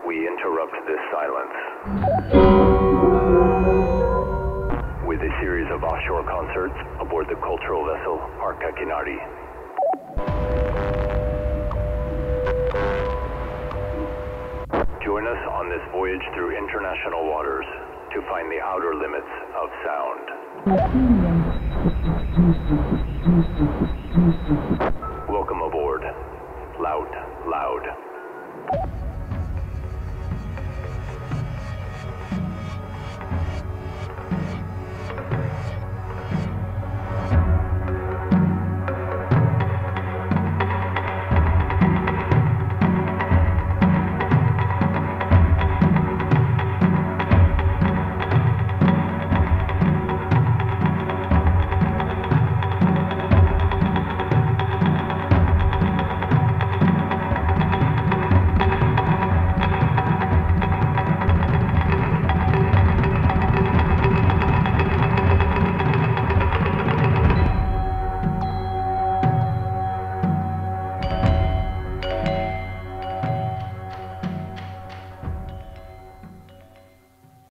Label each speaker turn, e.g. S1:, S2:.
S1: we interrupt this silence with a series of offshore concerts aboard the cultural vessel Arka Kinari. Join us on this voyage through international waters to find the outer limits of sound.